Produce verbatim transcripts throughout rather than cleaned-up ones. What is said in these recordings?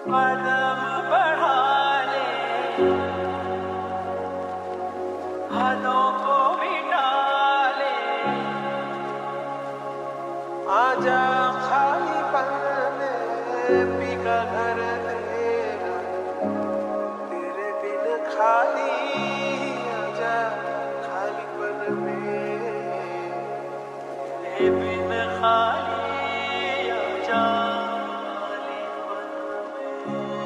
कदम बढ़ा ले, हदों को मिटा ले, आजा खाली पन में पीका घर तेरा, तेरे बिन खाली आजा खाली पन में, तेरे बिन खाली आजा खाली पन में।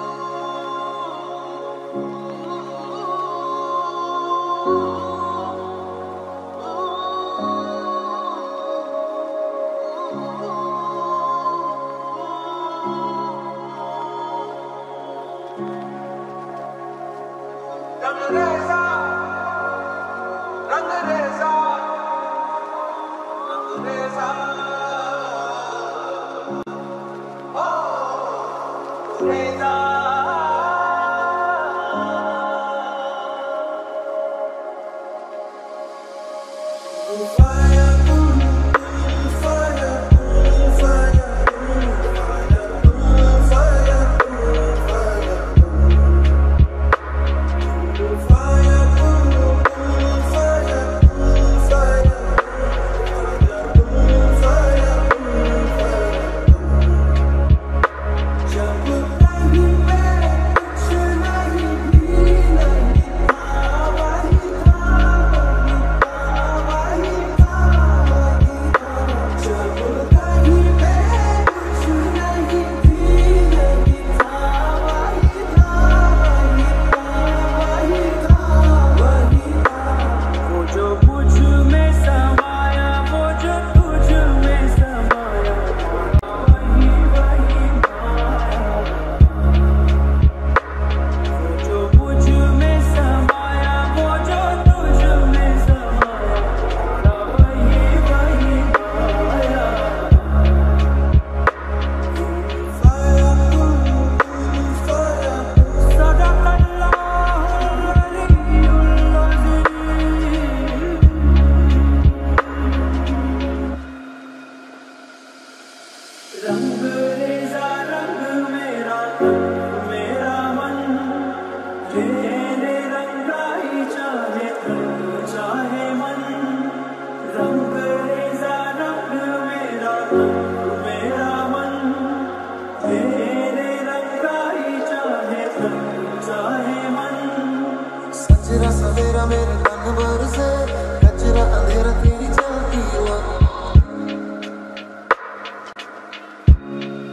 रंगरेज़ा रंगरेज़ा रंगरेज़ा ओ रेज़ा रंगरेज़ा रंग मेरा तन मेरा मन, तेरे रंग का ही चाहे तन चाहे मन। रंगरेज़ा रंग मेरा तन मेरा मन, तेरे रंग का ही चाहे तन चाहे मन। सजरा सवेरा मेरे तन बरसे, कचरा अंधेरा तेरी चलती हुआ।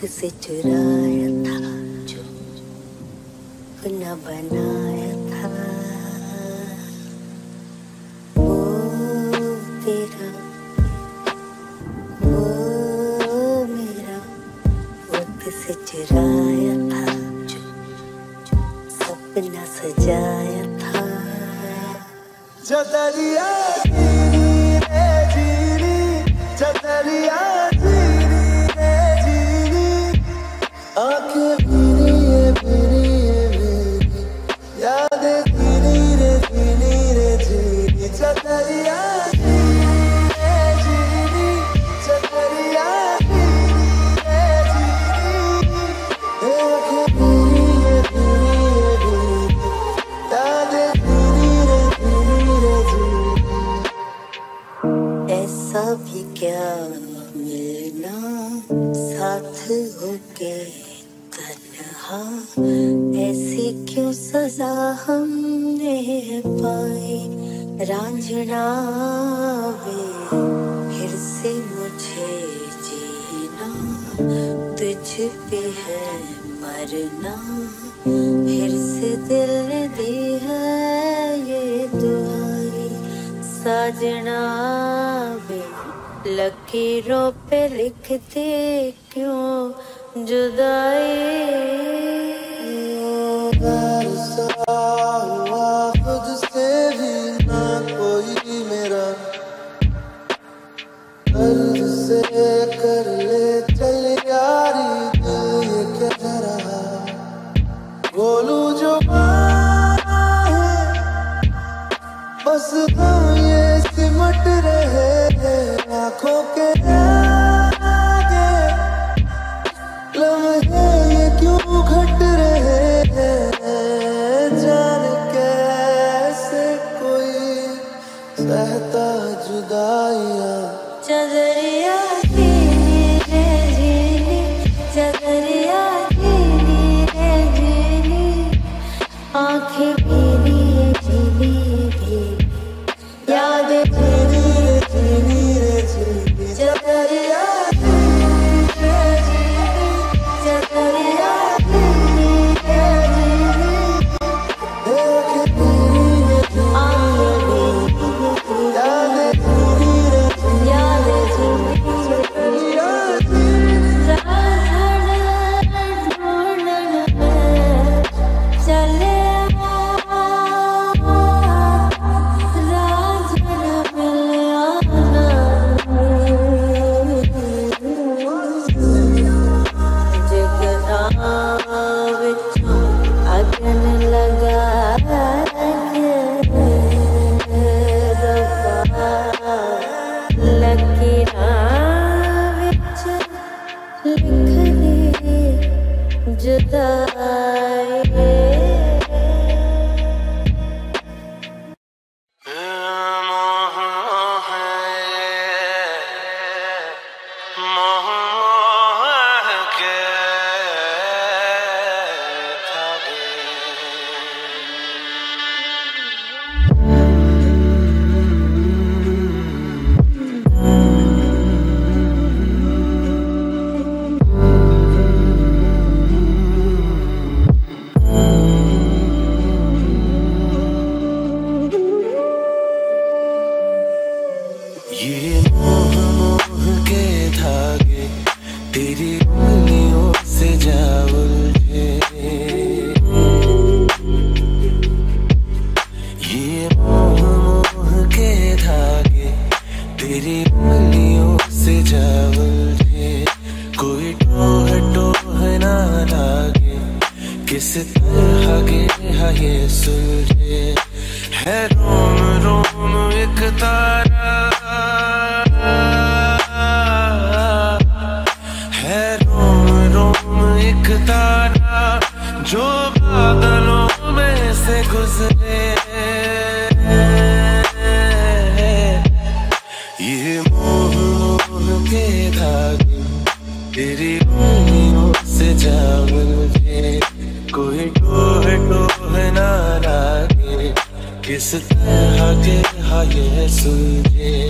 से चुराया था जो अपना बनाया था, वो तेरा वो मेरा वक्त से चुराया था जो सपना सजाया था। चतरिया जीनी रे जीनी, चतरिया जीनी रे जीनी, आंखें भीनी ये भीनी ये भीनी, यादें भीनी रे भीनी रे जीनी, चतरिया जीनी रे जीनी, चतरिया जीनी रे जीनी, आंखें भीनी ये भीनी ये भीनी, यादें भीनी रे भीनी रे जीनी। ऐसा भी क्या मिलना साथ होके तन्हा, ऐसी क्यों सजा हमने पाई। रांझना वे फिर से मुझे जीना, तुझ पे है मरना, फिर से दिल ने दी है ये दुआई। साजना वे लकीरों पे लिखते क्यों जुदाई। बरसा हुआ खुद से भी ना कोई मेरा, दर्द से कर ले चल यारी दिल ये क्या कह रहा। बोलूं जो बात है बस हम ये सिमट रहे हैं आँखों के आगे, लम्हे ये क्यों घट रहे हैं। जाने कैसे कोई सहता जुदाइयाँ। चदरिया जीनी रे जीनी, चदरिया जीनी रे जीनी, आंखें भीनी भीनी भीनी, यादें भीनी रे भीनी रे जीनी। चदरिया जीनी रे जीनी, चदरिया जीनी रे जीनी, आंखें भीनी रे भीनी, यादें भीनी रे भीनी, यादें भीनी चतरिया जीनी। रात ढूंढने में चले किस तरह के हाय सुलझे।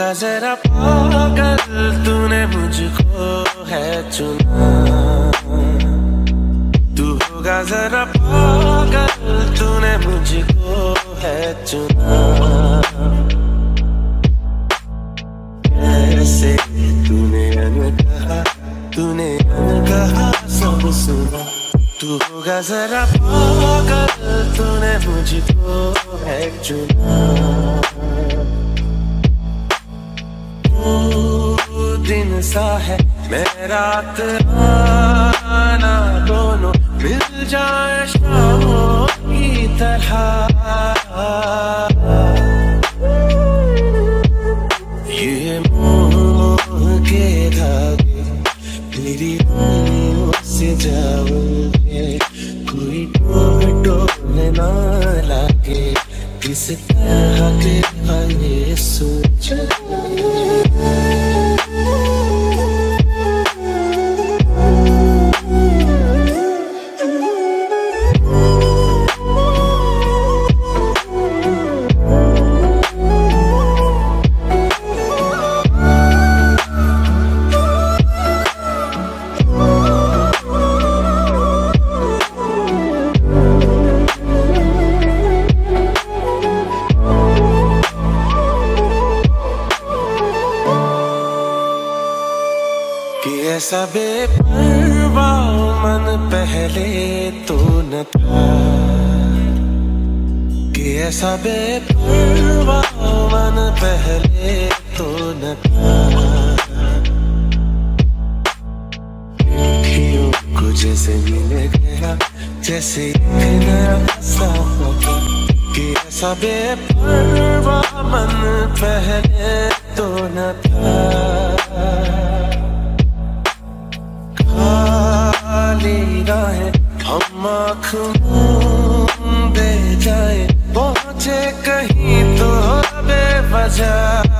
होगा जरा पागल तूने मुझको है चुना, तू होगा जरा पागल तूने मुझको है चुना। कैसे तूने अनकहा तूने अनकहा सब सुना, तू होगा जरा पागल तूने मुझको है चुना। दिन सा है मैं रात आना, दोनों मिल जाए शामों की तरह। ये मोह के धागे मेरी उंगलियों से जाओगे, कोई टोल टोल ना लागे, किस तरह के ये सोच। ऐसा बेपरवाह मन पहले तो न था, कि ऐसा बेपरवाह मन पहले तो न था। अखियों को जैसे मिल गया जैसे नया सफर, कि ऐसा बेपरवाह मन पहले तो न था। खाली राहें हम आँख मूंदे जाए, पहुँचे कहीं तो बेवजह।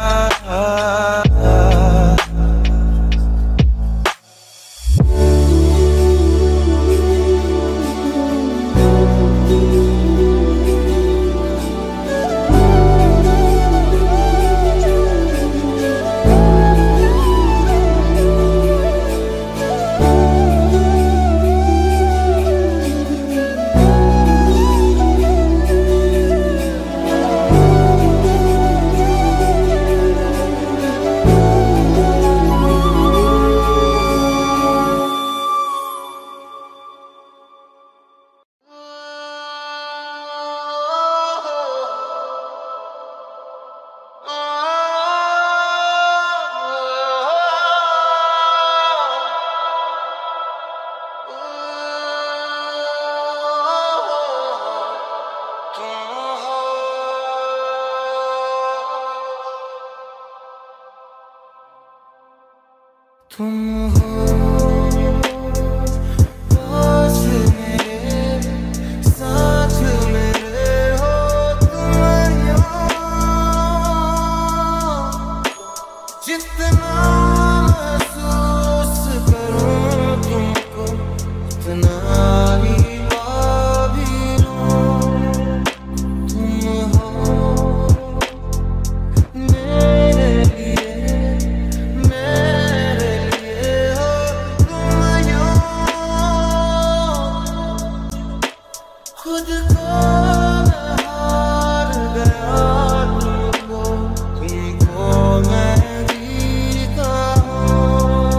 तुम हो पास मेरे, साथ मेरे हो तुम यहाँ। जितना महसूस करूँ तुमको उतना ही पाभी लूँ। तुम हो मेरे लिए, खुद को मैं हार गया तुमको, तुमको मैं जीता हूँ।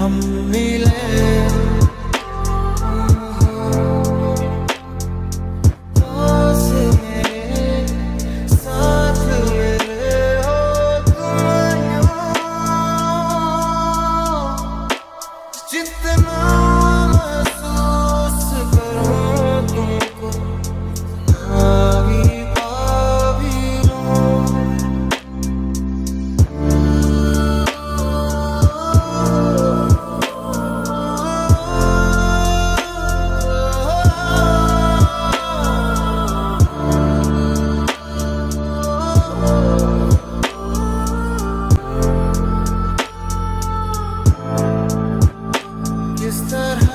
हम मिले पास मेरे साथ मेरे हो तुम यूं जितना महसूस करूं तुमको आवी पावी किस तरह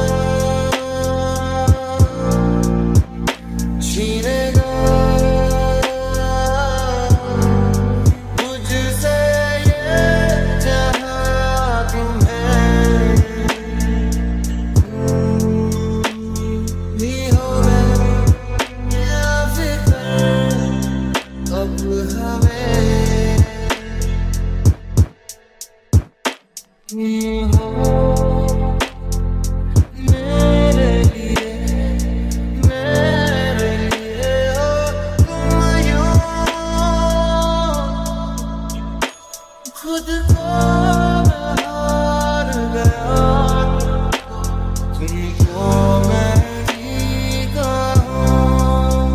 छीनेगा मुझसे ये जहां तुम्हें भी हो गई या फिक्र अब हमें हो मेरे लिए मेरे लिए हो तुम यूं खुद को मैं हार गया तुमको मैं जीता हूँ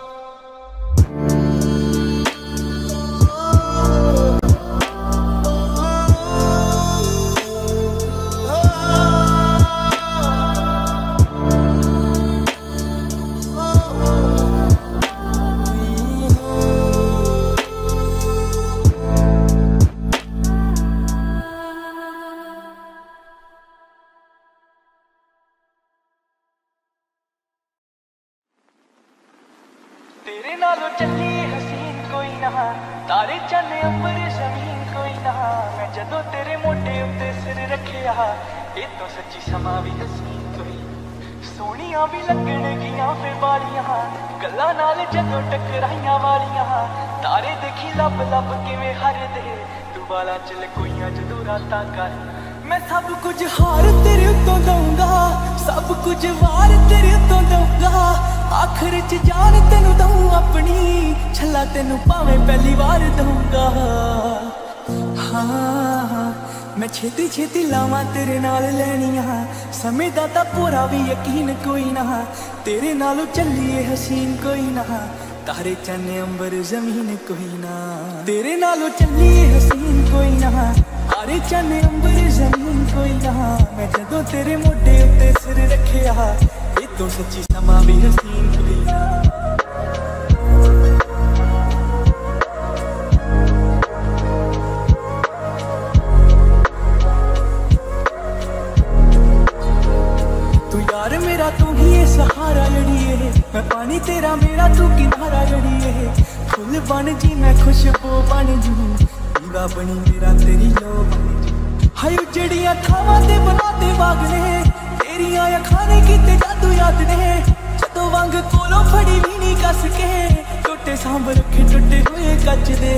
तेरे नालों चली हसीन कोई ना तारे चन्ने अंबर जमीन कोई ना मैं जदों तेरे मोटे उत्ते सिर रखिया ये तो सच्ची समा भी हसीन कोई सोहणियां भी लगण गियां फिर बालियां गल्लां नाल जदों टकराइयां वालियां तारे देखी लब लब किवें हरदे तू वाला चल कोइयां जदों रातां कर मैं सब कुछ हार तेरे उत्तों दूंगा सब कुछ वार तेरे उत्तों दूंगा आखिर च जान तेनू दूं अपनी छला तेनू भावें पहली बार दूंगा हाँ मैं छेती छेती लावां तेरे नाल लैनियां समय दा तां पूरा भी यकीन कोई ना तेरे नालों चलिए हसीन कोई ना तारे चन्ने अंबर जमीन कोई ना तेरे नालों चलिए हसीन कोई ना तारे चन्ने अंबर जमीन कोई ना मैं जदों तेरे मोटे उत्ते सिर रखिया ये तो सच्ची समा भी हसीन कोई ना तू यार मेरा तू ही है सहारा जड़िए मैं पानी तेरा मेरा तू किनारा जड़िए फुल बन जी मैं खुशबू बन जू दीवा बनी मेरा तेरी लो बन जू हाय उजड़ियां खावां ते बनाते बाग ने तेरियां अखां ने कीते जादू याद ने जदों वांग कोलों फड़ी भी नहीं कस के टोटे सांभ रखे टुटे हुए कच दे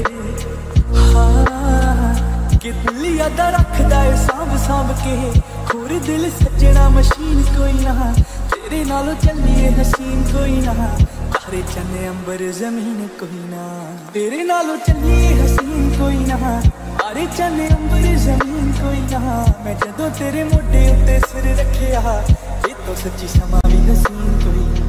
हाँ कि दिल याद रखदा है सांभ सांभ के होर दिल सजना मशीन कोई ना तेरे नालों चलिए हसीन कोई ना तारे चन्ने अंबर जमीन कोई ना तेरे नालों चलिए हसीन कोई ना तारे चन्ने अंबर जमीन कोई ना मैं जदों तेरे मोटे उत्ते सिर रखिया ये तो सच्ची समा भी हसीन कोई ना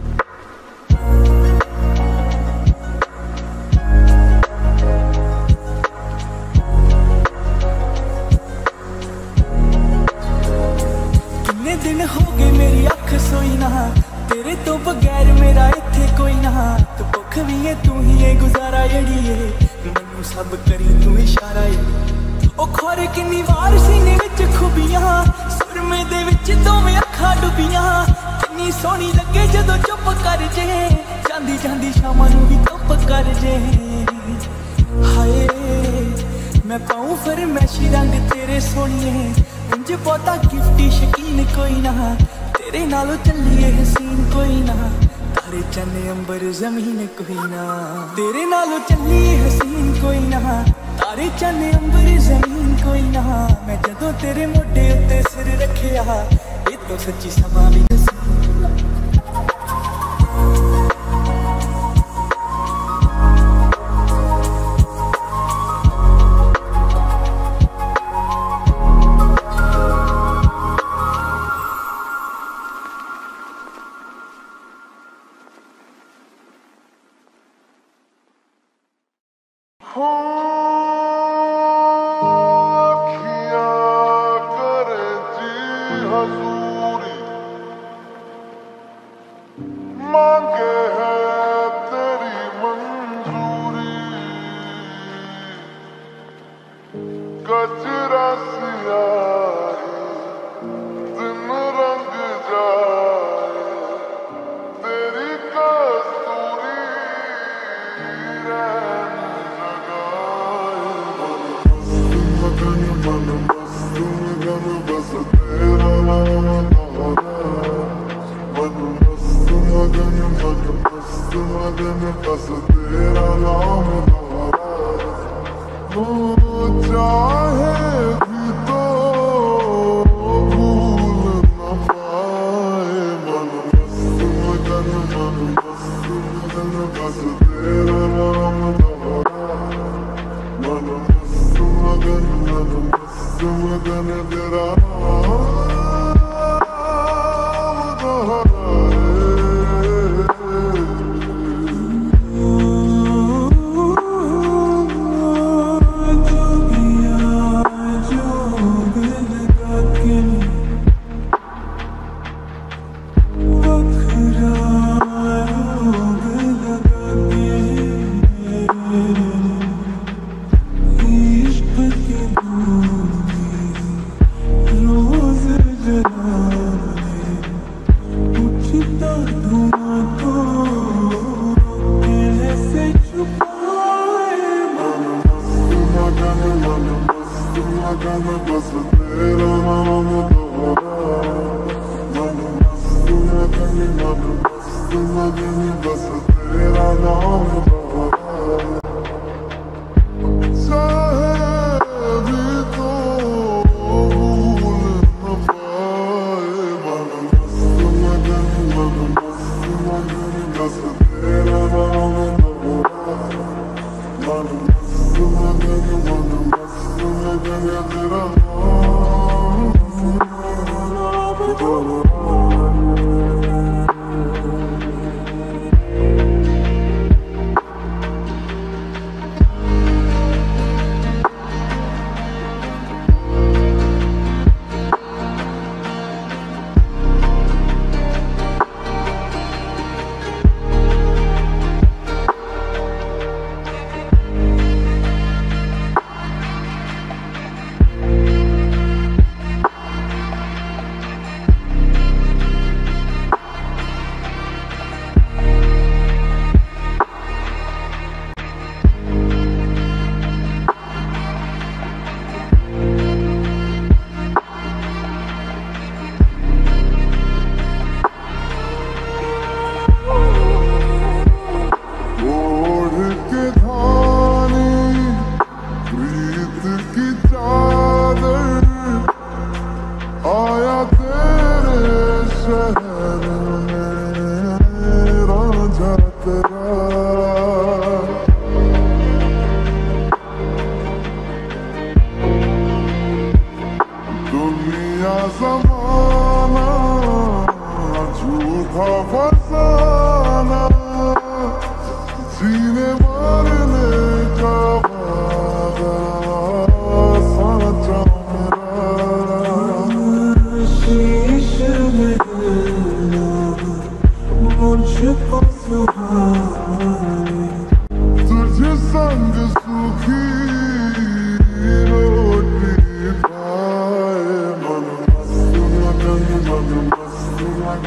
दिन हो गए मेरी अख सोई ना तेरे तो बगैर मेरा इत्थे कोई ना तू भुख भी है तू ही है गुजारा जड़ी है मैनू सब करी तू इशारा ओ खोरे किन्नी वार सीने विच खूबियां सुरमे दे विच दोवें अखां डुबियां किन्नी सोहनी लगे जदों चुप कर जे जांदी जांदी शामां नू भी चुप कर जे हाय मैं पाऊं फिर मैशी रंग तेरे सोहणिए इंज बहुता गिफ्टी शकीन कोई ना तेरे नालों चलिए हसीन कोई ना तारे चन्ने अंबर जमीन कोई ना तेरे नालों चलिए हसीन कोई ना तारे चन्ने अंबर जमीन कोई ना मैं जदों ਜਦੋਂ ਤੇਰੇ ਮੋਢੇ ਉੱਤੇ ਸਿਰ ਰੱਖਿਆ ਇਹ ਤੋਂ ਸੱਚੀ ਸਮਾਂ ਵੀ ਦੱਸ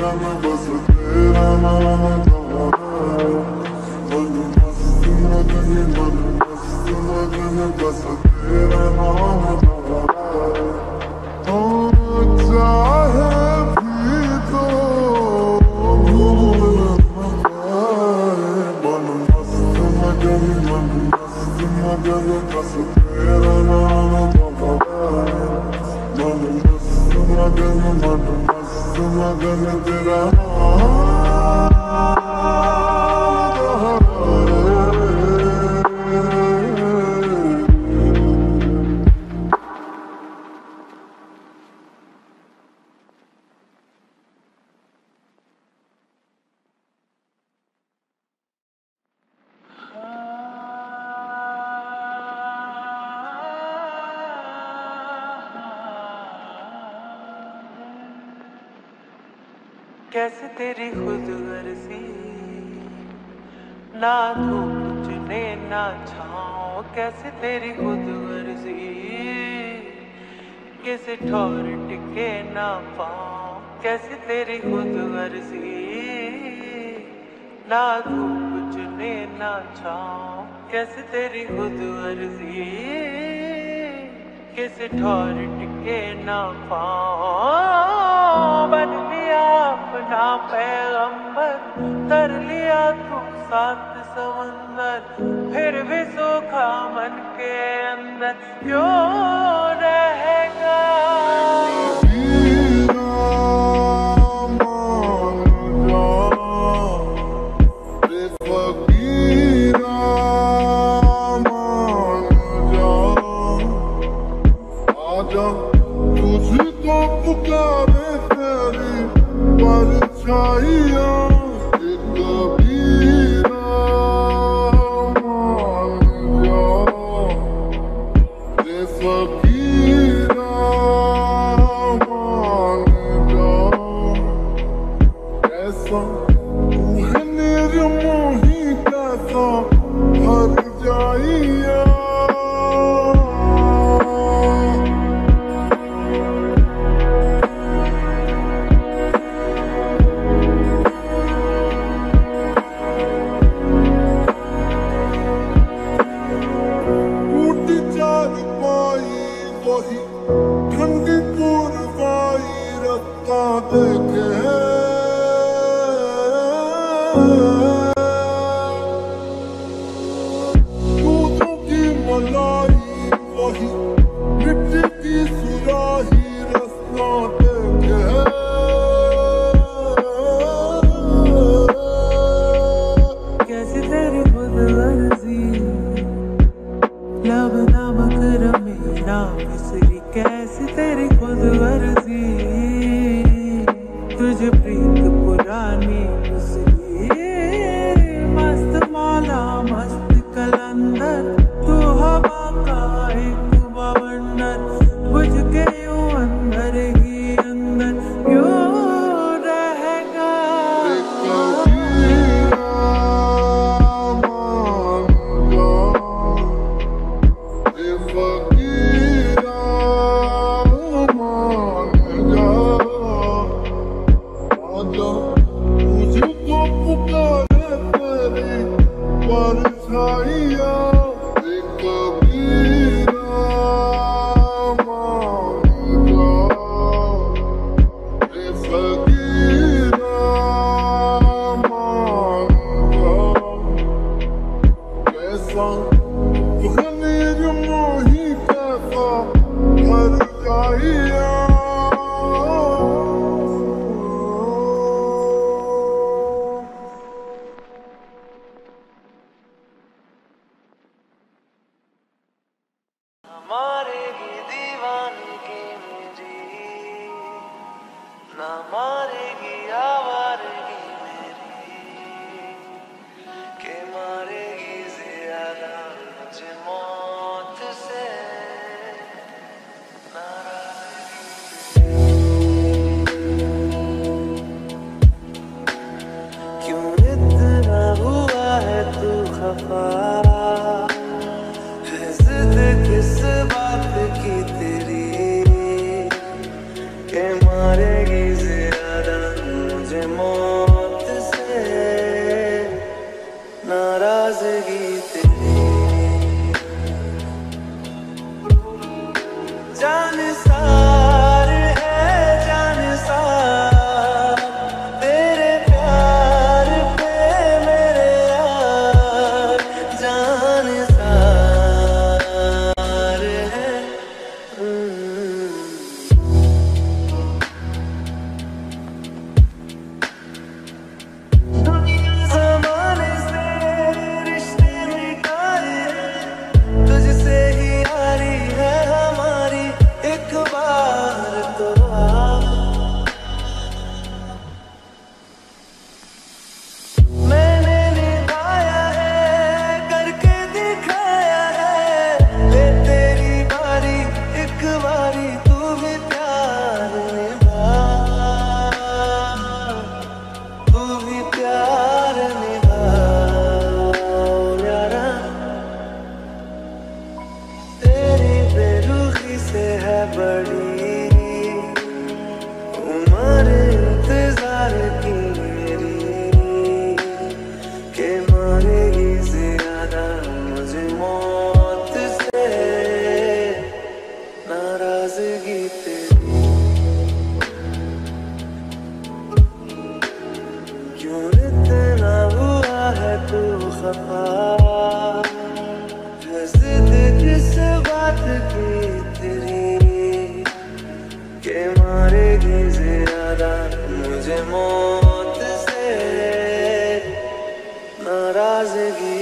Bas मैंने तेरा नाम कैसे तेरी खुद गर्जी, ना धूप चुने ना छाँव, कैसे तेरी खुद गर्जी, किसी ठौर टिके ना पाँव, कैसे तेरी खुद गर्जी, ना धूप चुने ना छाँव, कैसे तेरी खुद गर्जी, किसी ठौर टिके ना पाँव। बन लिया अपना पैगंबर, तर लिया तू सात समंदर, फिर भी सूखा मन के अंदर क्यों रहेगा। तुझको पुकारे तेरी परछाइयाँ, कबीरा मान जा, रे फकीरा मान जा। कैसा तू है निर्मोही, कैसा हर जाइया, ठंडी पूर्वाई रत्ता देखे दूधों की मलाई, वही मिट्टी की सुराही रास्ता देखे। कैसे तेरी खुद गर्जी, लब नामक रमे ना मिसरी, कैसी तेरी खुद गर्जी, तुझे प्रीत पुरानी गुजरी। मस्त माला मस्त कलंदर, तू हवा का एक बवंडर, बुझ के यूं अंदर ही अंदर क्यों रहेगा। तुझको पुकारे तेरी परछाइयाँ, कबीरा मान जा। नाराजगी तेरी क्यों इतना हुआ है तू खफा है जिद किस बात की तेरी के मारेगी ज्यादा मुझे मौत से नाराजगी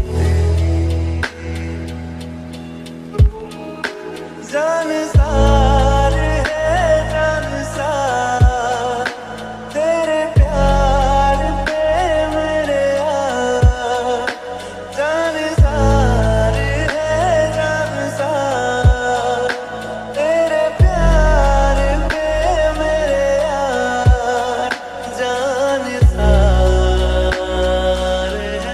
जान सार है जान सार तेरे प्यार पे मेरे यार जान सार है जान सार तेरे प्यार पे मेरे यार जान सार है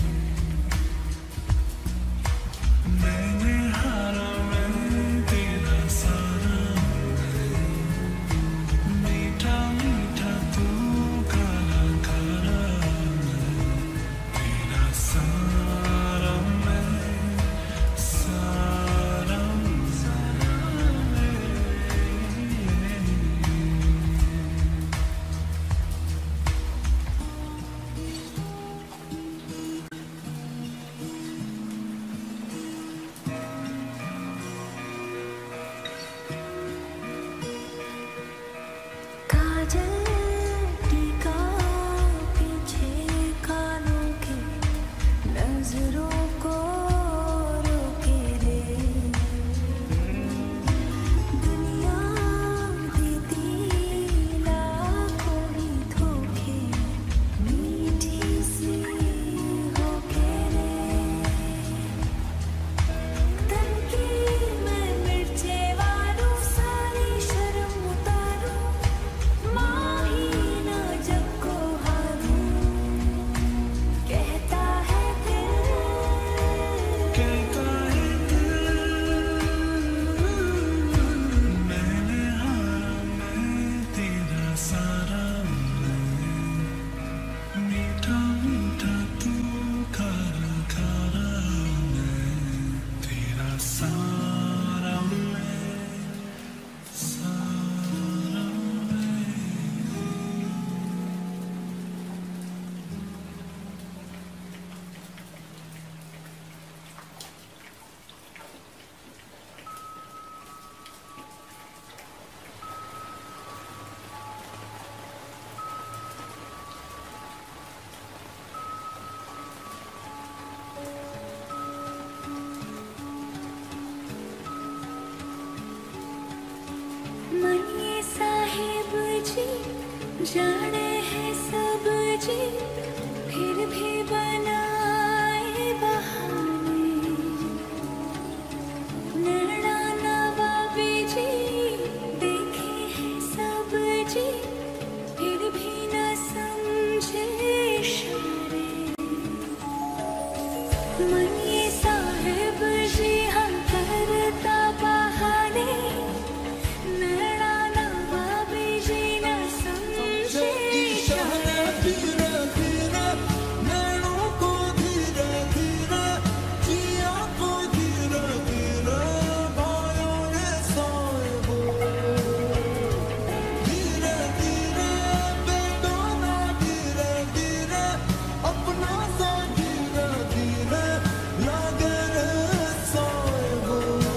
मैंने हारा मैं तेरा जी जाने हैं सब जी फिर भी बनाए बहाने नैना नवाबी जी देखे हैं सब जी फिर भी न समझे इशारे मन ये साहिब जी हम करता बहाने नैना नवाबी जी न समझे इशारे धीरे धीरे नैनों को धीरे धीरे जिया को धीरे धीरे भाइयों ने साहिबो धीरे धीरे बेगाना धीरे धीरे अपना सा धीरे धीरे लागे रे साहिबो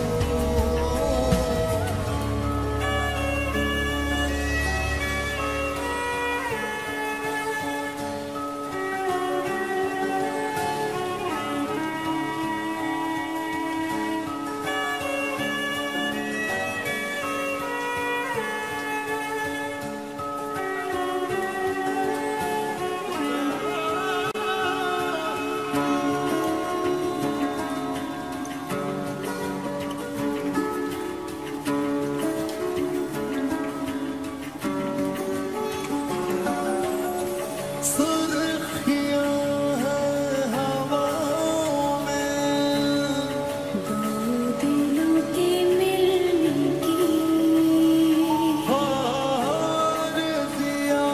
सुर्खियां हैं हवाओं में दो दिलों के मिलने की हार दिया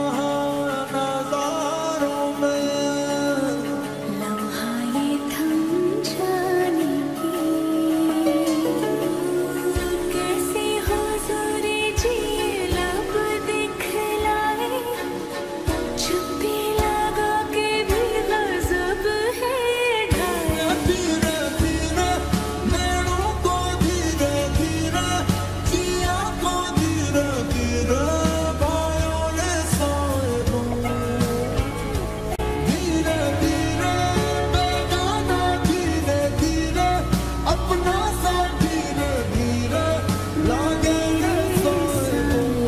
नजारों में लम्हा ये थम जाने की कैसे हुजूर जी लब दिखलाए छुपी लगा के भी गजब है ढाया धीरे धीरे नैनों को धीरे धीरे जिया को धीरे धीरे भाइयों ने साहिबो धीरे धीरे बेगाना धीरे धीरे अपना सा धीरे धीरे लागे रे साहिबो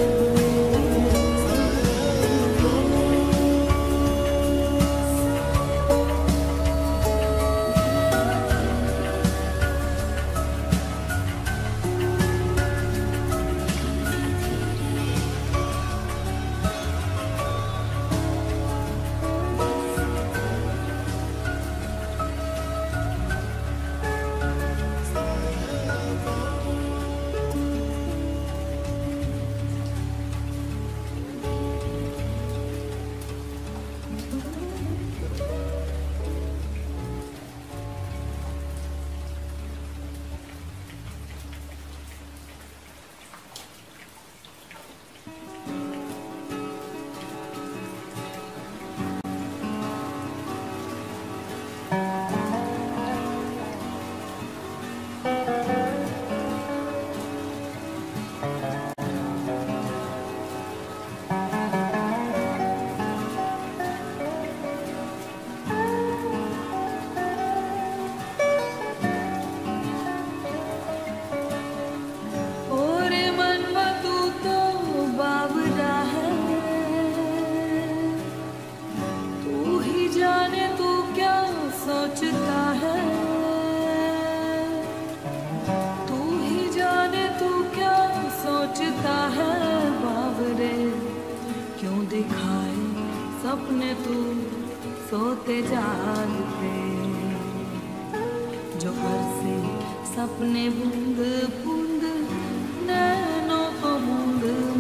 और मनवा तू तो बावरा है तू ही जाने तू क्या सोचता है तू ही जाने तू क्या सोचता है बावरे क्यों दिखाए सपने तू सोते जागते जो घर से सपने बूंद बूंद नैनों को बूंद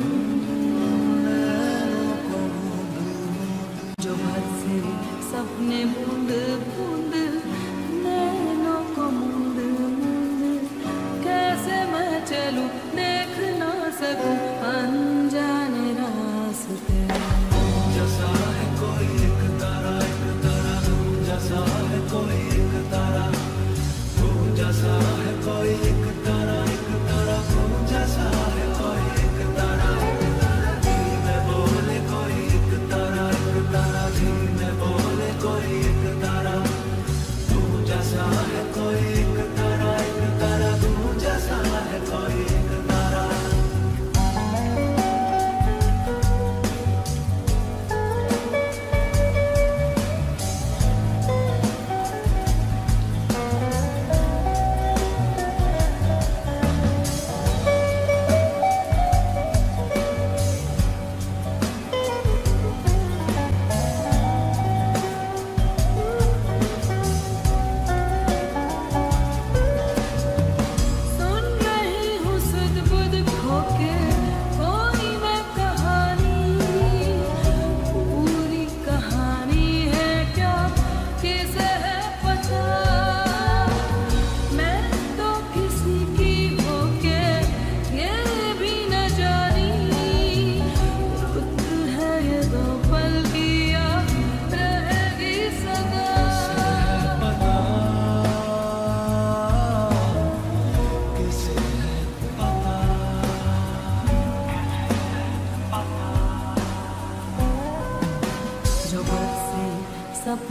जो घर से सपने बूंद बूंद नैनों को बूंद बूंद कैसे मैं चलूं देख ना सकूं अनजाने रास्ते जैसा है कोई एक तारा एक तारा जैसा है कोई एक तारा तू जैसा है कोई एक तारा एक तारा तू जैसा है कोई एक तारा दिल में बोले कोई एक तारा एक तारा दिल में बोले कोई एक तारा तू जैसा है कोई एक तारा एक तारा तू जैसा है कोई एक तारा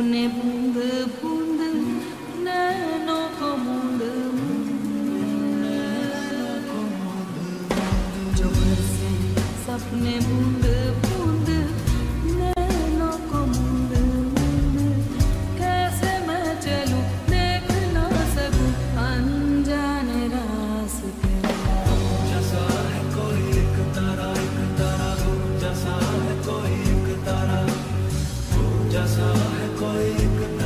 सपने बूंद बूंद नैनों को मूंद जो बरसे सपने बूंद बूंद नैनों को मूंद मूंद कैसे मैं चलूं देख ना सकूं अनजाने रास्ते जैसा है कोई एक तारा एक तारा हो जैसा है कोई एक तारा हो जैसा है कोई एक तारा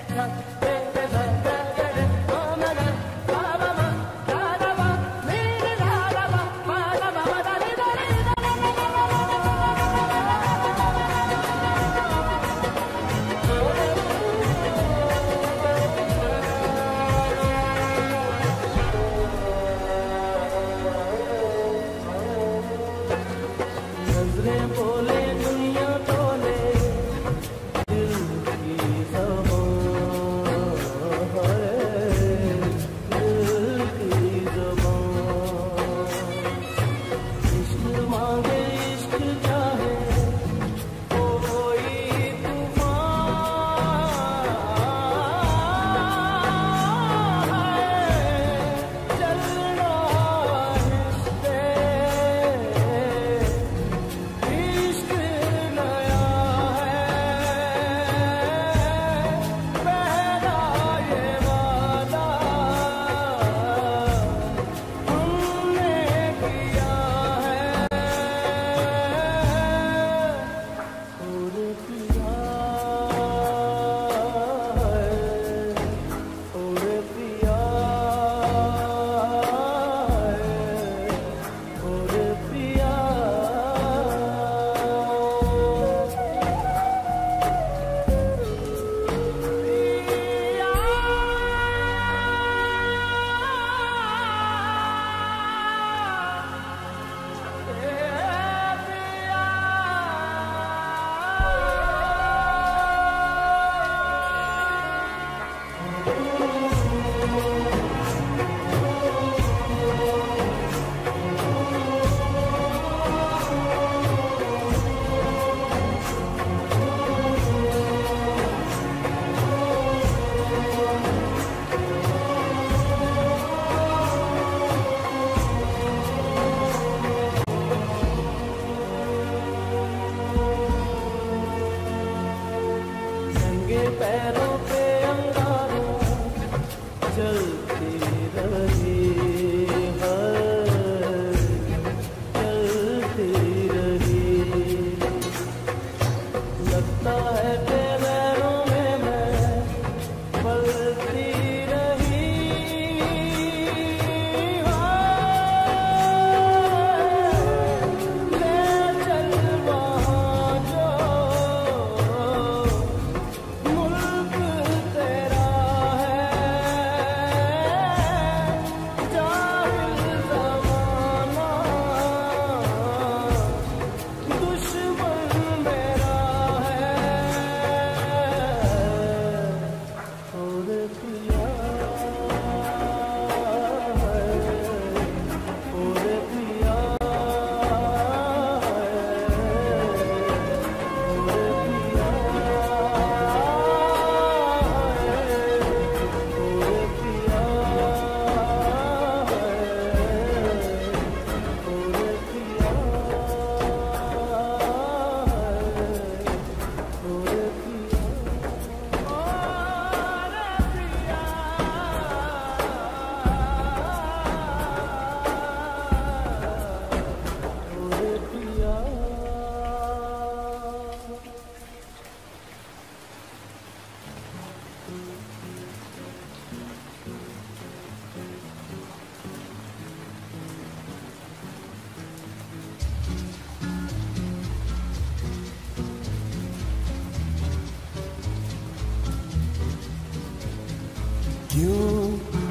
क्यों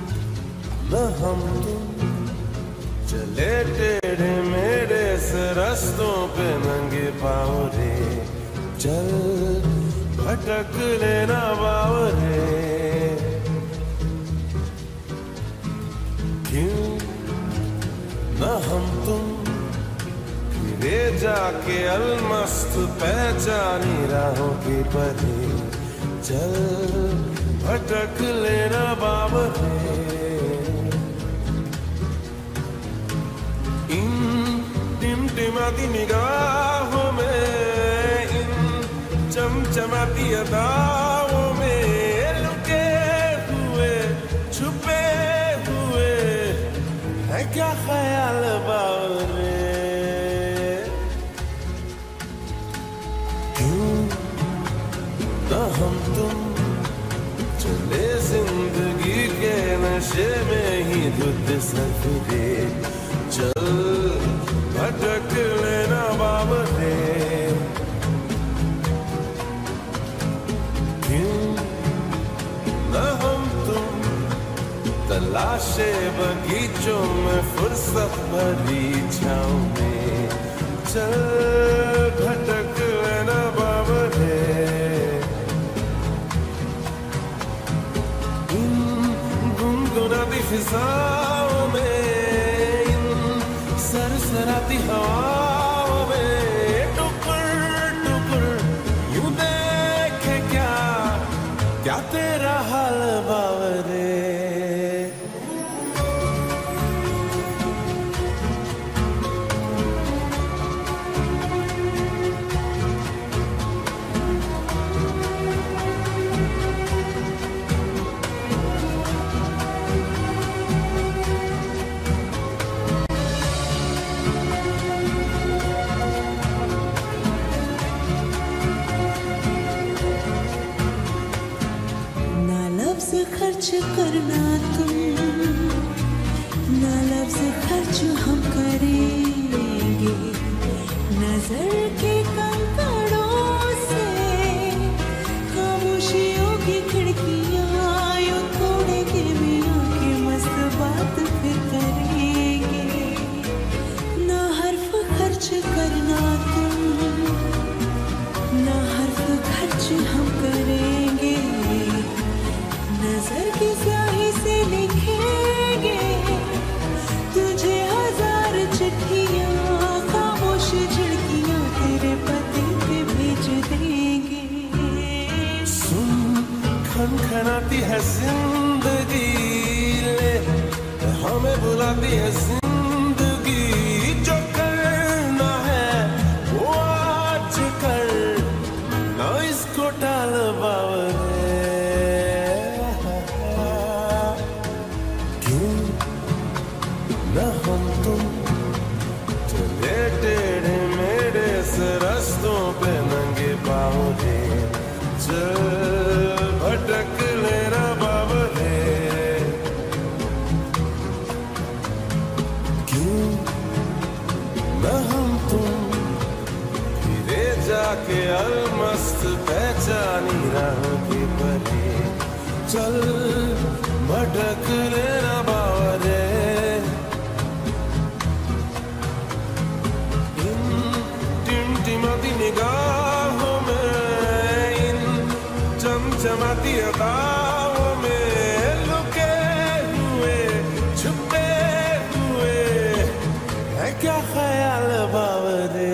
न हम तुम चले टेढ़े मेरे से रास्तों पे नंगे पाँव रे, चल भटक लेना बाव रे। क्यों न हम तुम फिरे जाके अलमस्त पहचानी राहों की परे, चल भटक लेना बाबरे। इन टिमटिमाती निगाहों में, इन चमचमाती अदाओं में लुके हुए छुपे हुए है क्या ख्याल बावरे। क्यों न हम तुम नशे में ही धुत सफरे चल भटक लेना बाबरे क्यों न हम तुम तलाशे बगीचों में फुर्सत भरी छाँव में चल भटक लेना बाबरे गुनगुनाती फिजाओं में इन सरसराती हवाओं में टुकुर टुकुर यूं देखे क्या क्या तेरा हाल बावरे खर्च करना तुम ना लफ्ज़ खर्च हम करेंगे नजर के कंकड़ों से खामोशियों की खिड़कियां यूं तोड़ेंगे मियां के मस्त बात फिर करेंगे ना हर्फ खर्च करना तुम ना हर्फ खर्च हम करेंगे नजर की स्याही से लिखेंगे तुझे हजार चिट्ठियां खामोश झिड़कियां तेरे पते पे भेज देंगे सुन खनखनाती है जिंदगी ले हमें बुलाती है जिंदगी जो करना है वो आज कर ना इसको टाल बावरे न हम तुम चले टेढ़े मेढ़े से रास्तों पे नंगे पाँव रे चल भटक लेना बाबरे क्यों न हम तुम फिरे जाके अलमस्त पहचानी राहों के परे चल भटक लेना बाबरे टिमटिमाती निगाहों में इन चमचमाती अदाओं में लुके हुए छुपे हुए है क्या ख्याल बावरे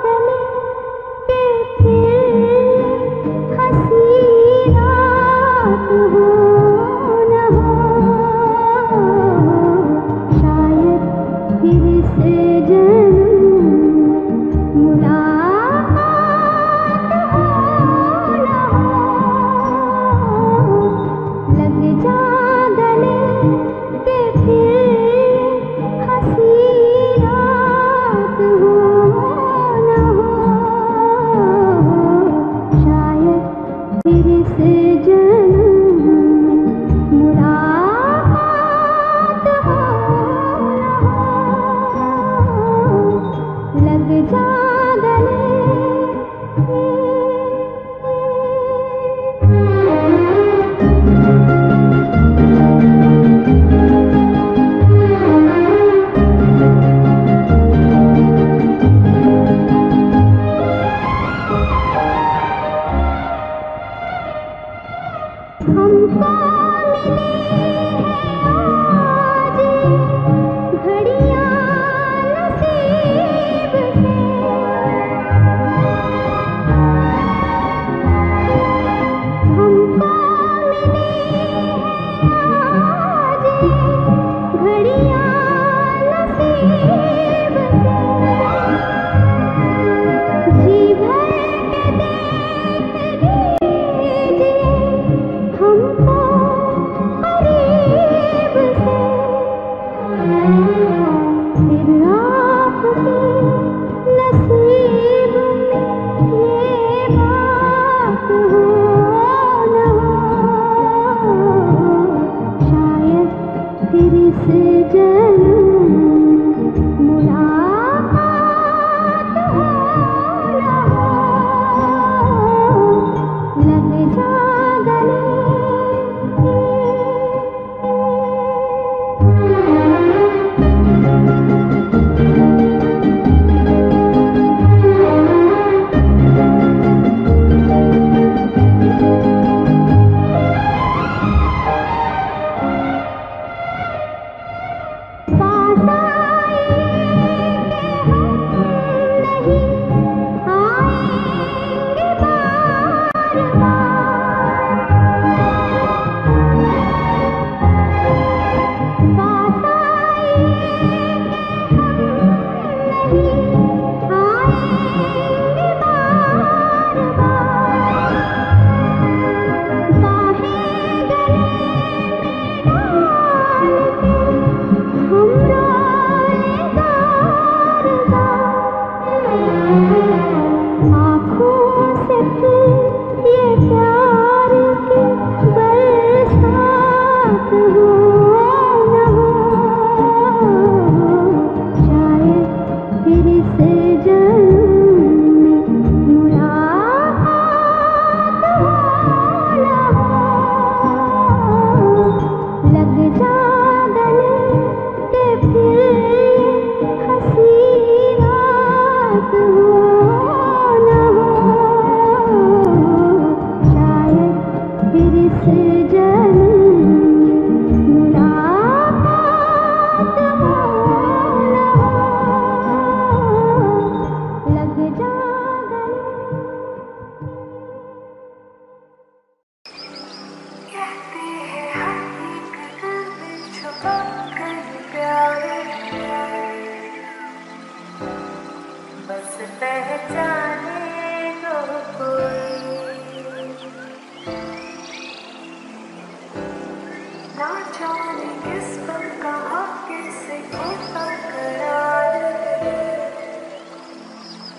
हसीना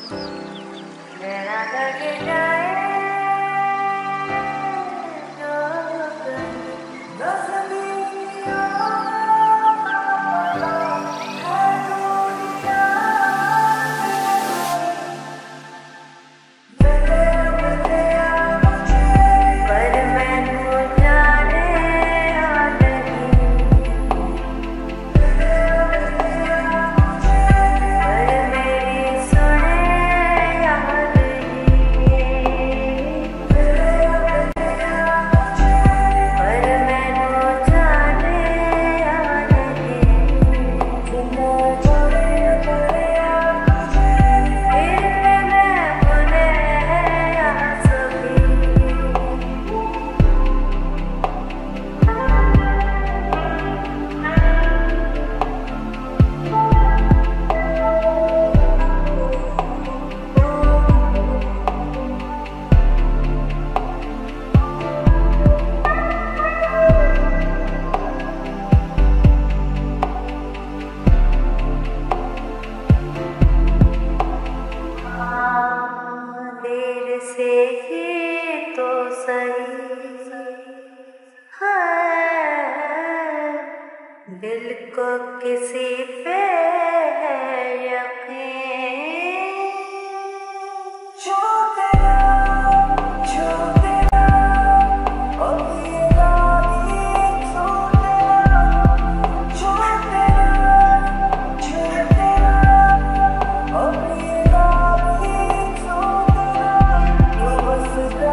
मेरा लग जाए जो दस दिया है दुनिया पर मैनू जाने दिल को किसी पे है यकीन जो तेरा जो तेरा ओ तेरा जो तेरा जो तेरा जो तेरा ओ तेरा जो तेरा वो बस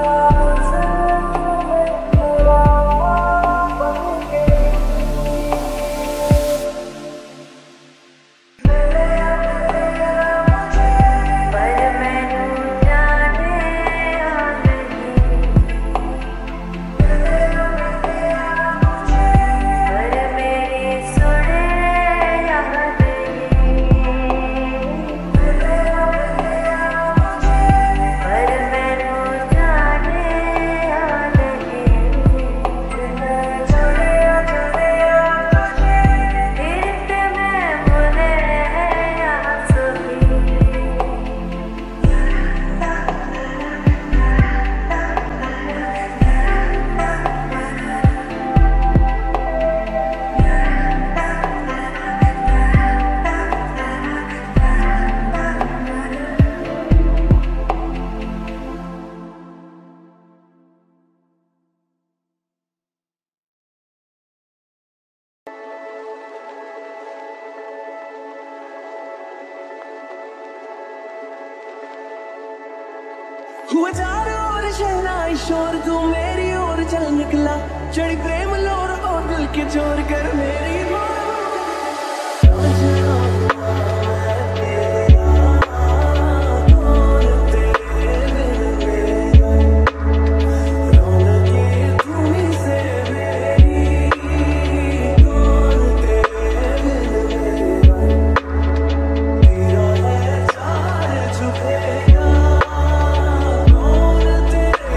हुए चारों ओर शहनाई शोर तू मेरी ओर चल निकला चढ़ी प्रेम लोर और दिल के चोर कर मेरी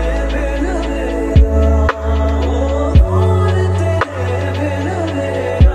तेरे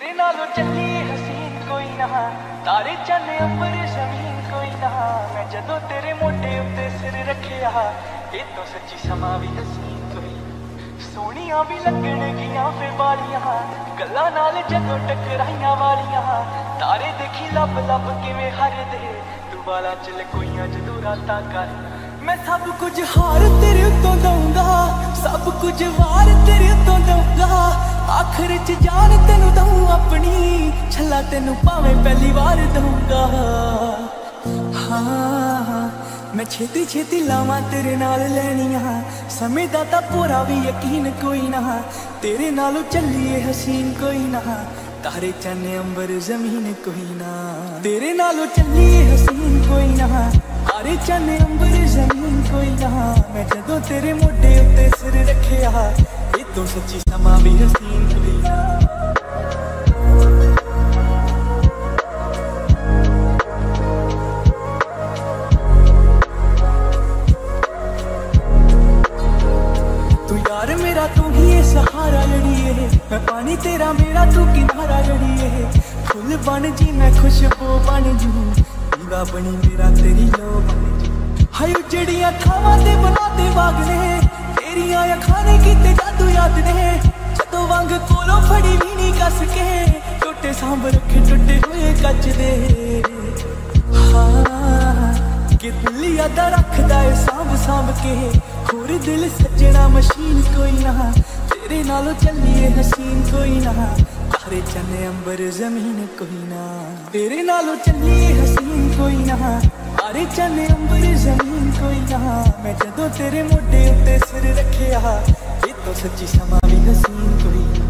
तेरे नालों चली हसीन कोई ना, तारे चन्ने अंबर जमीन कोई ना। मैं जदों तेरे मोटे उत्ते सिर रखिया, ये तो सच्ची समा भी हसीन कोई। सोहणियां भी लगण गियां फिर बालियां, गल्लां नाल जदों टकराइयां वालियां। तारे देखी लब लब किवें हरदे, तू बालां च लकोइयां जदों रातां कर। मैं सब कुछ हार तेरे उत्तों दूंगा, सब कुछ वार तेरे उत्तों दूंगा। आखिर च जान तेनू दूं अपनी, छला तेनू भावें पहली बार दूंगा। हाँ मैं छेती छेती लावां तेरे नाल लैनियां, समय दा तां पूरा भी यकीन कोई ना। तेरे नालों चलिए हसीन कोई ना, तारे चन्ने अंबर जमीन कोई ना। तेरे नालों चलिए हसीन कोई ना, तारे चन्ने अंबर जमीन कोई ना। मैं जदों तेरे मोटे उत्ते सिर रखिया, ये तो सच्ची समा भी हसीन कोई ना। तू यार मेरा तू ही है सहारा जड़िए, मैं पानी तेरा मेरा तू किनारा जड़िए। फुल बन जी मैं खुशबू बन जू, दीवा बनी मेरा तेरी लो बन जू। हाय उजड़ियां खावां ते बनाते बाग ने, तेरियां अखां ने कीते जादू याद ने। जदों वांग कोलों फड़ी भी नहीं कस के, टोटे सांभ रखे टुटे हुए कच दे। हाँ कि दिल यादा रखदा है सांभ सांभ के, होर दिल सजना मशीन कोई ना। तेरे नालों चलिए हसीन कोई ना, तारे चन्ने अंबर जमीन कोई ना। तेरे नालों चलिए हसीन कोई ना, तारे चन्ने अंबर जमीन कोई ना। मैं जदों तेरे मोटे उत्ते सिर रखिया, ये तो सच्ची समा भी हसीन कोई ना।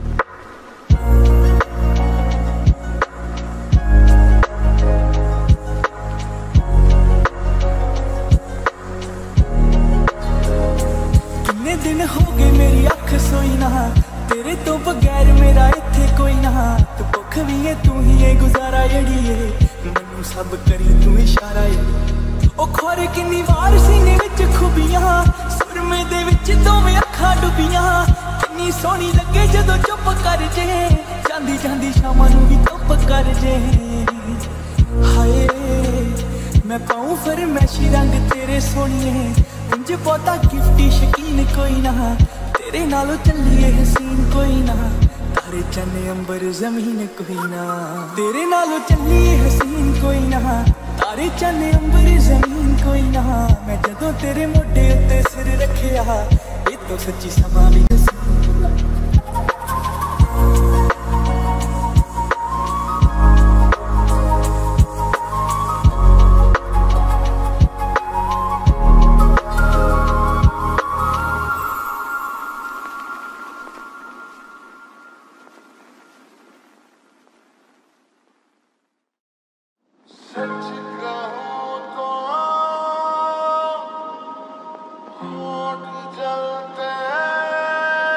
कितने दिन हो गए मेरी अख सोई ना, तेरे तो बगैर मेरा इत्थे कोई ना। तू भुख भी है तू ही है गुजारा जड़िए, मैनू सब करी तू इशारा जड़ी। ओ खोरे किन्नी वार सीने विच खुबियां, सुरमे दे विच दोवें अखां डुबियां। किन्नी सोहनी लगे जदों चुप कर जे, जांदी जांदी शामां नू भी चुप कर जे। हाय मैं पाऊं फरमैशी रंग तेरे सोहणिए, इंज बहुता गिफ्टी शकीन कोई ना। तेरे नालों चलिए हसीन कोई ना, तारे चन्ने अंबर जमीन कोई ना। तेरे नालों चलिए हसीन कोई ना, तारे चन्ने अंबर जमीन कोई ना। मैं जदों तेरे मोटे उत्ते सिर रखिया, ये तो सच्ची समा भी हसीन। सच कहूं तो होठ जलते हैं,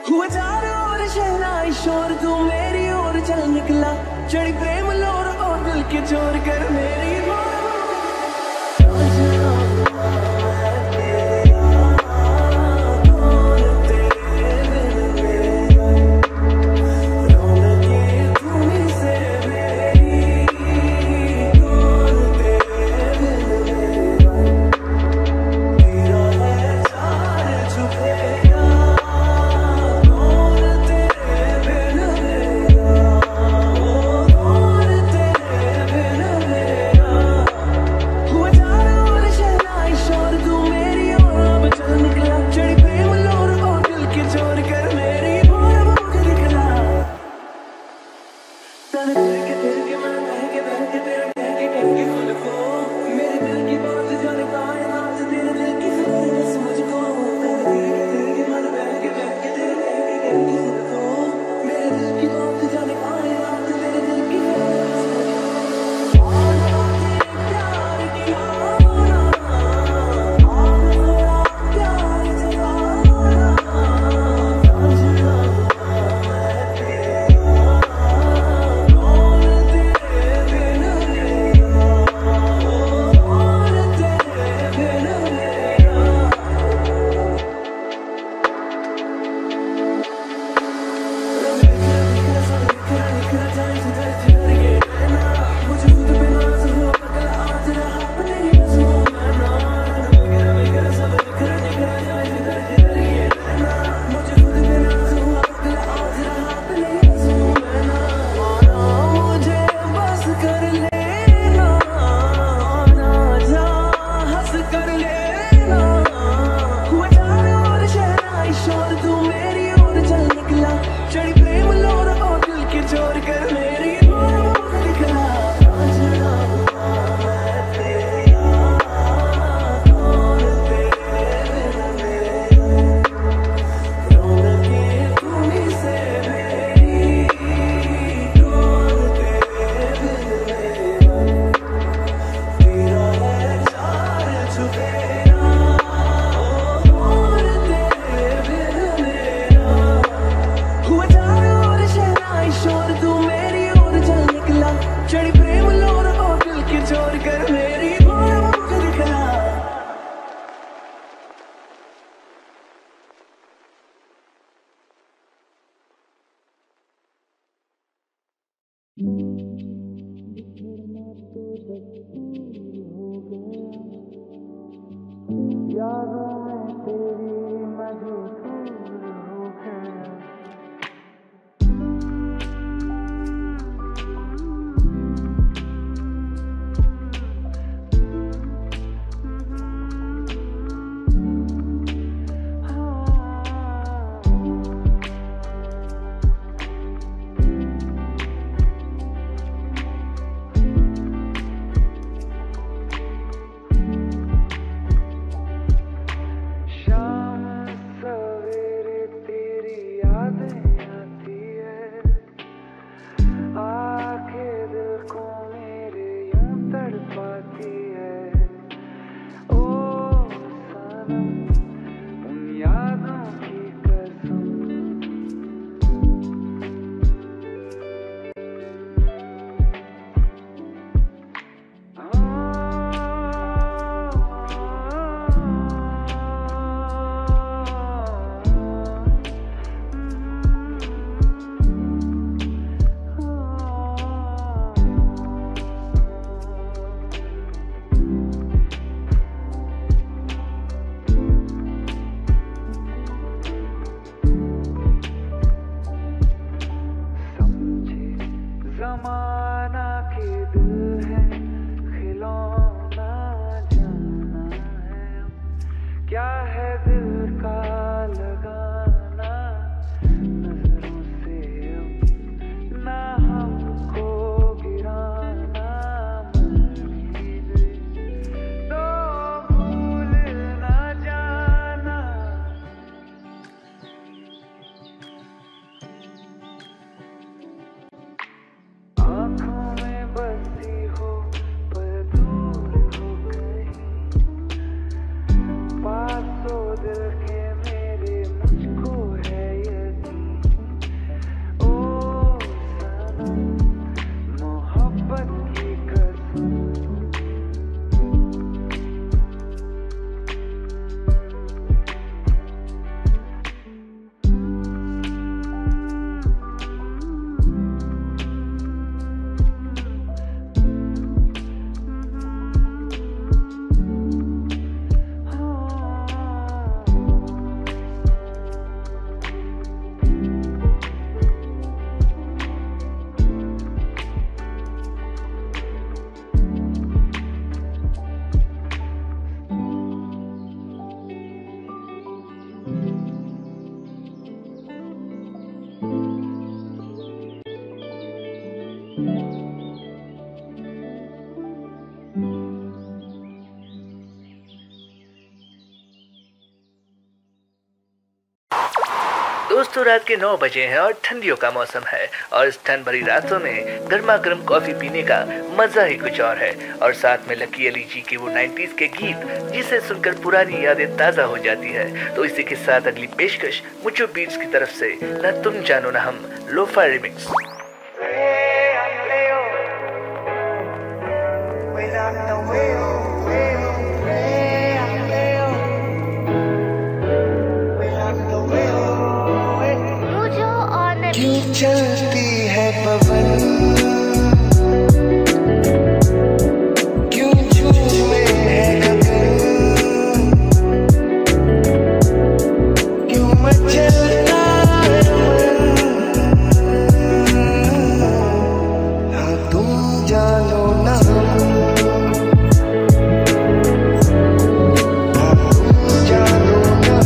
हुआ चारों ओर शहनाई शोर, तू मेरी ओर चल निकला, चढ़ी प्रेम लोर और दिल के चोर कर मेरी दोस्तों रात के नौ बजे हैं और ठंडियों का मौसम है और इस ठंड भरी रातों में गर्मा गर्म कॉफी पीने का मजा ही कुछ और है और साथ में लकी अली जी के वो नाइंटीज़ के गीत जिसे सुनकर पुरानी यादें ताजा हो जाती है। तो इसी के साथ अगली पेशकश मुचो बीट्स की तरफ से न तुम जानो न हम लोफा रिमिक्स। चलती है पवन क्यों झूमे है गगन क्यों मचलता है मन हाँ तुम जानो ना हाँ तुम जानो ना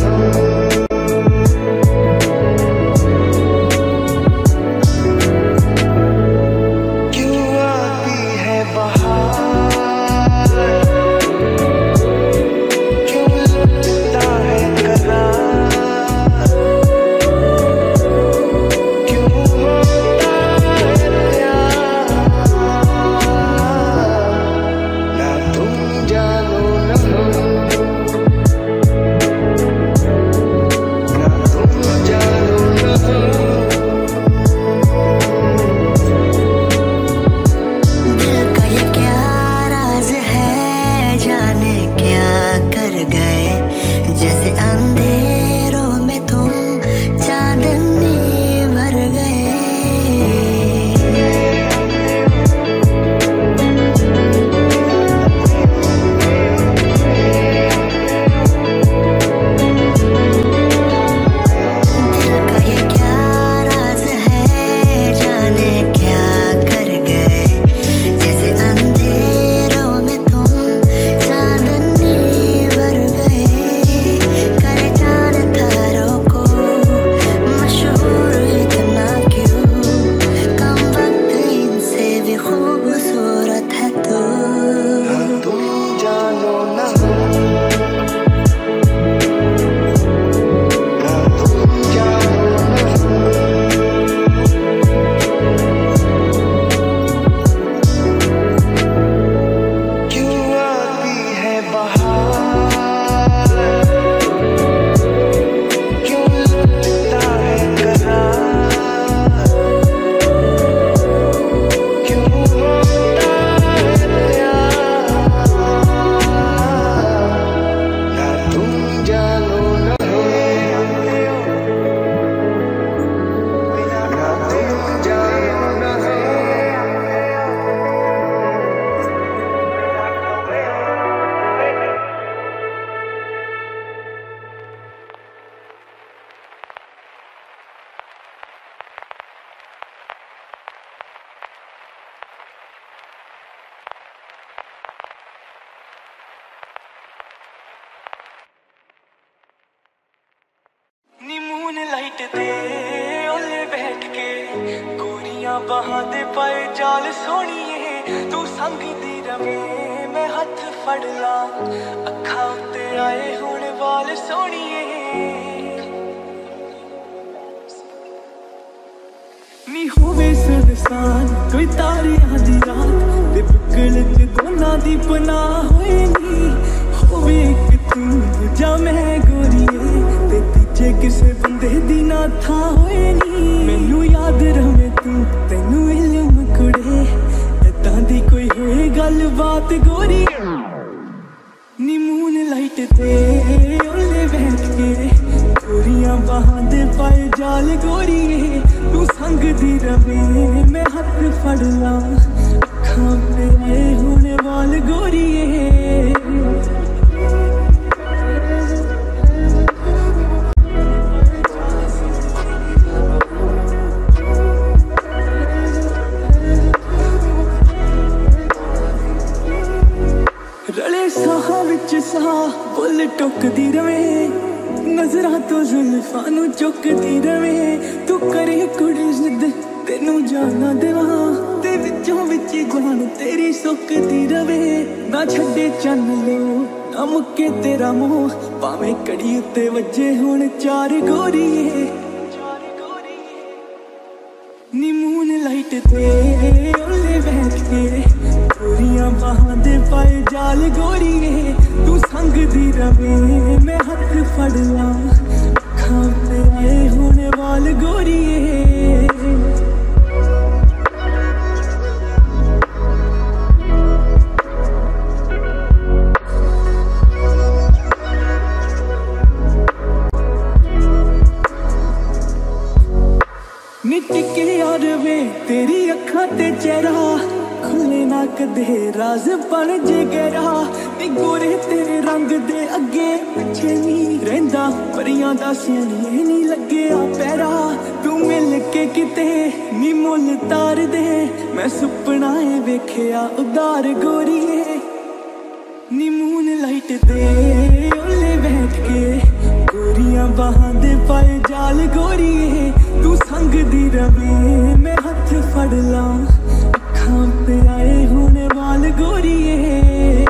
लाइट दे ओले बैठ के गोरियां बाहां दे पाए जाल सोहणीए तू संग दी रवे मैं हथ फड़ ला अखा उत्ते आए हुण वाल सोहणीए नी होवे सुनसान कोई तारियां दी रात ते बुकल च दोना दी पनाह होए नी होवे एक तू दूजा मैं गोरीए ते तीजे किसे बंदे दी ना था होए नी मैनू याद रवे तू तैनू इल्म कुड़े ऐदां दी कोई होए गल बात गोरी नी मून लाइट ते ओले बैठ के गोरियां बाहां दे पाए जाल गोरीए तू संग दी रवे मैं हथ फड़ ला अखां पे आए हुण वाल गोरीए बुल टुकदी रवे नजरां तो जुल्फां नू चुकदी रवे तू करे कुड़ी जिद तेनू जाना देवा ते अखां विच जान तेरी सुकदी रवे ना छड्डे चन लो ना मुक्के तेरा मोह भावें कड़ी उत्ते वजे हुण चार गोरीए नी मून लाइट ते ओले बैठ के गोरियां बाहां दे पाए जाल गोरीए तू संग दी रवे मैं हथ फड़ ला अखां ते आए होने वाल गोरीए टिके यार वे तेरी अखां ते चेहरा खुले ना कदे राज बन जे गहरा नी गोरे तेरे रंग दे अगे पिछे नहीं रहिंदा परियां दा सियाने नहीं लगे आ पैरा तू मिल के किते नी मुल तार दे मैं सुपना ए वेखिया उदार गोरीए नी मून लाइट दे ओले बैठ के गोरियां बाहां दे पाए जाल गोरीए तू संग दी रवे मैं हथ फड़ ला अखां पे आए होने वाल गोरीए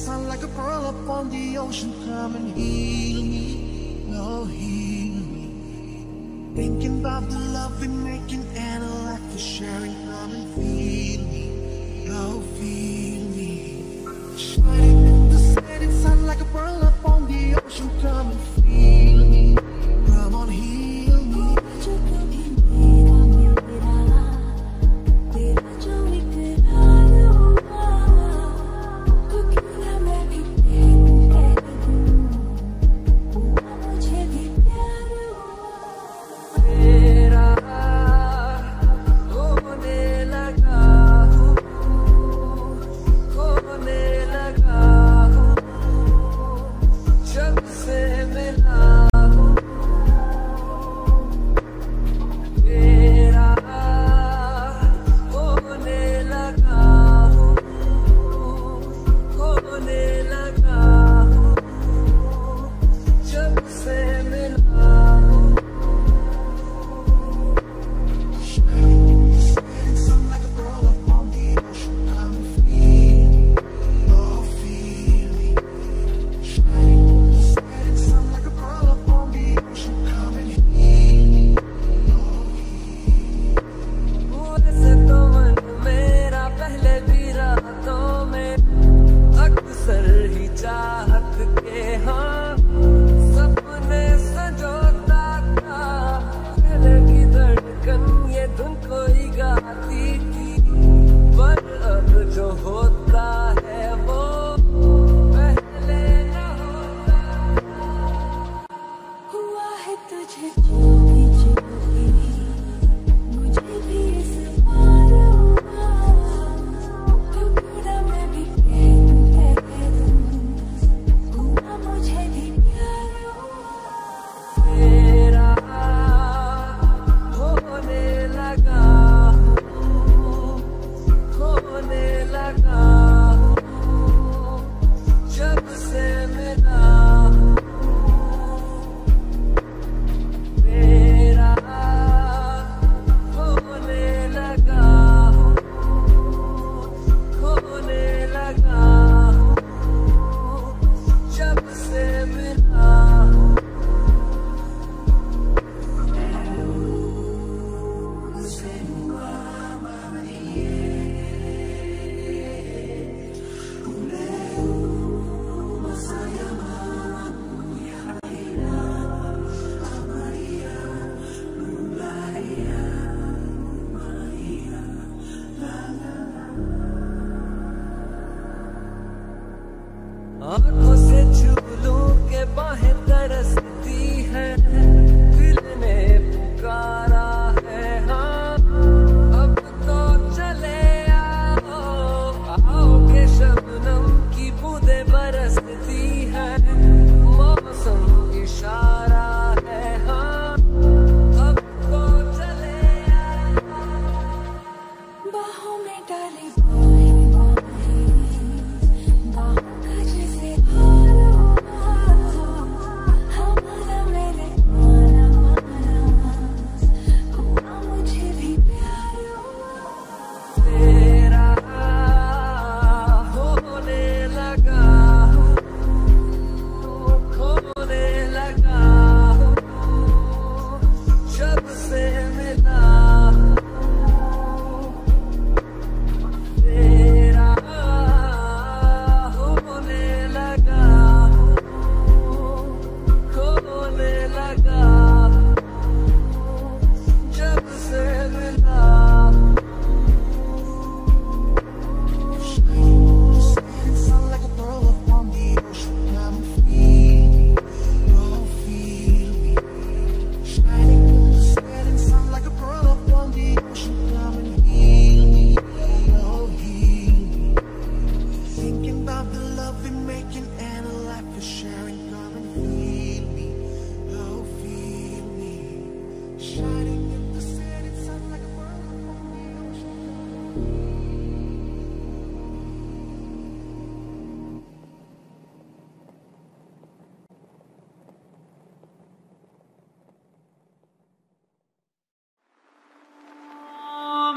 sun like a pearl up on the ocean. Come and heal me, oh heal me. Thinking about the love we're making and a life we're sharing. Come and feel me, oh feel me. Shining in the setting sun like a pearl up on the ocean. Come and feel me, come on heal me. आँखों से झूलों के बाहें तरसती है, दिल ने पुकारा है हाँ, अब तो चले आओ, आओ के शबनम की बूंदें बरसती है, मौसम इशारा है हाँ, अब तो चले आओ, बाहों में डाली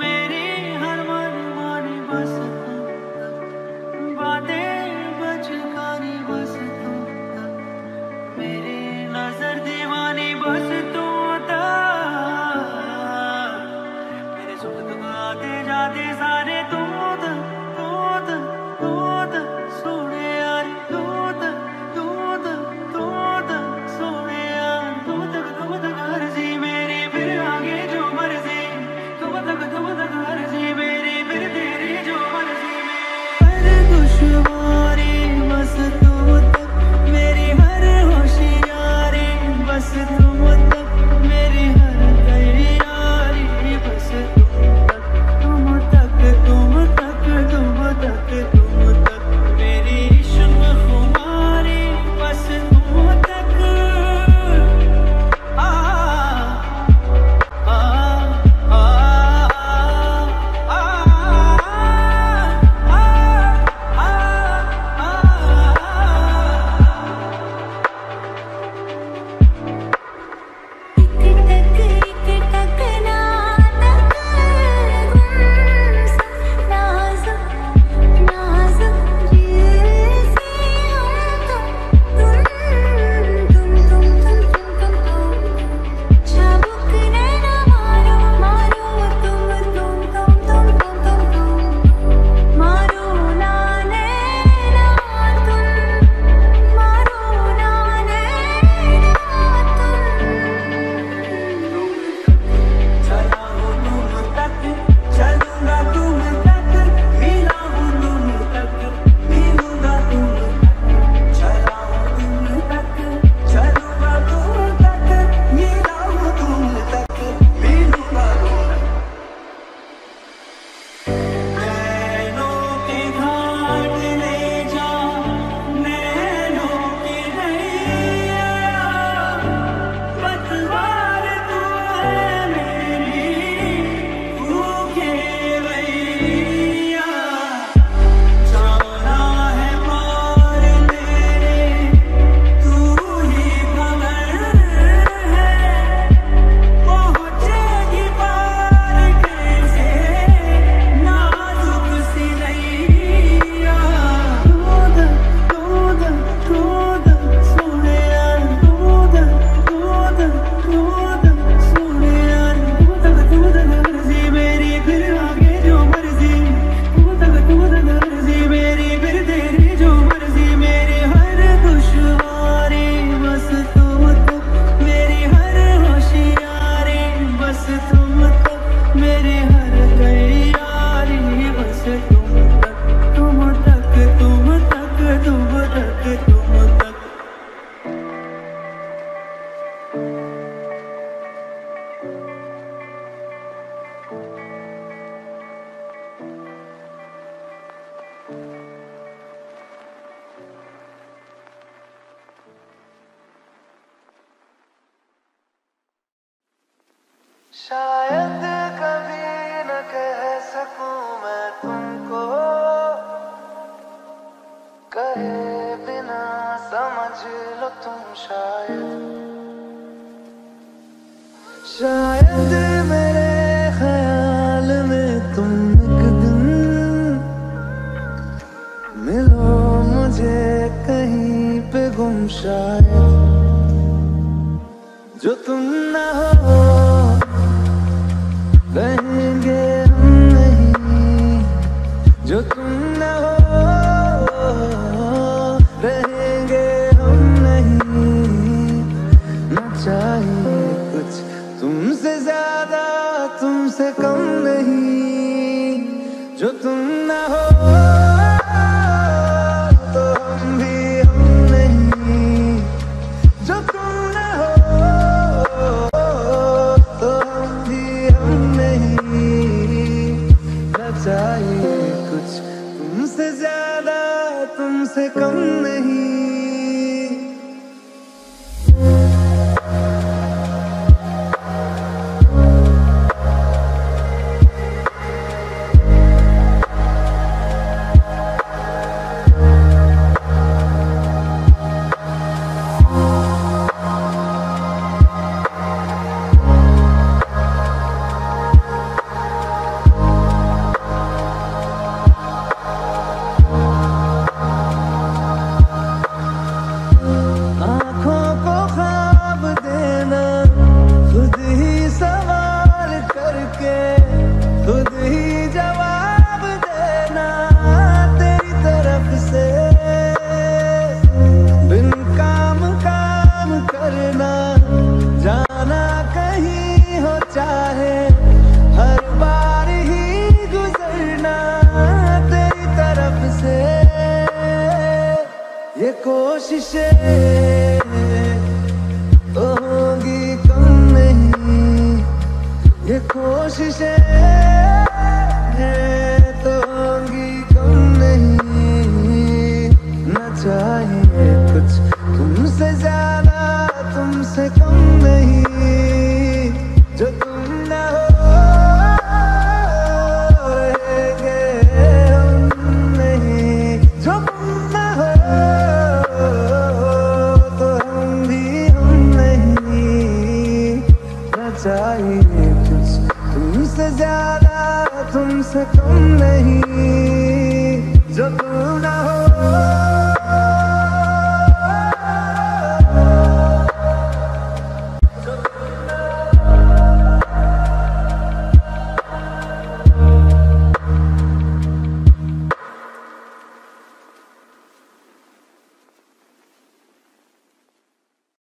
मेरी हर मन मानी बस बातें बच जो तुम ना हो तो हम भी हम नहीं, जो तुम ना हो तो हम भी हम नहीं। न चाहिए कुछ तुमसे ज्यादा तुमसे कम नहीं। कोशिशें तो होंगी कम नहीं, ये कोशिशें तो होंगी कम नहीं। न चाहिए कुछ तुमसे ज्यादा तुमसे कम नहीं। जो तुम ना हो रहेंगे हम नहीं, जो तुम ना हो चाहिए कुछ तुमसे ज्यादा तुमसे कम नहीं। जो तुम ना हो